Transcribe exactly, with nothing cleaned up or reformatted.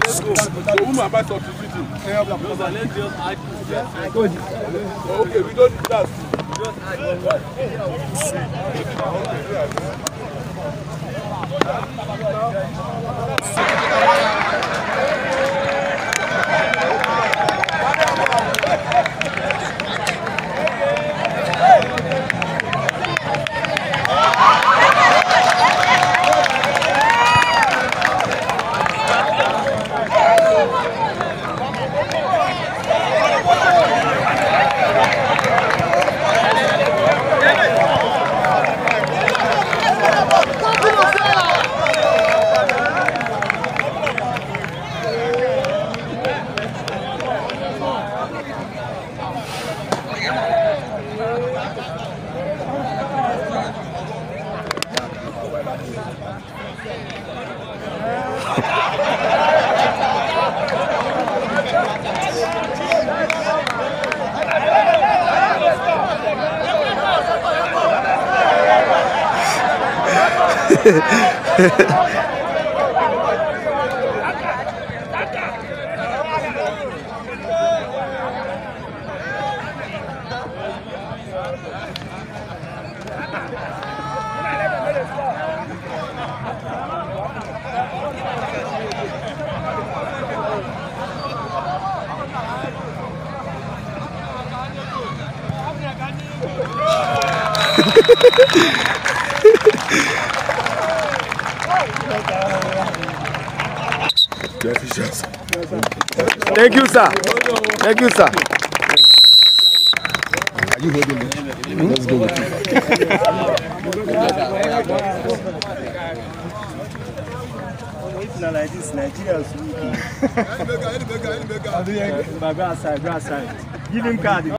Let's go. So who am I substituting? Let's just add. Okay, we don't need that. Just add Thank you, sir. Thank you, sir. Are you holding it? Let's go with it. It's not like this. Nigeria is weak. Go outside, go outside. Give him card.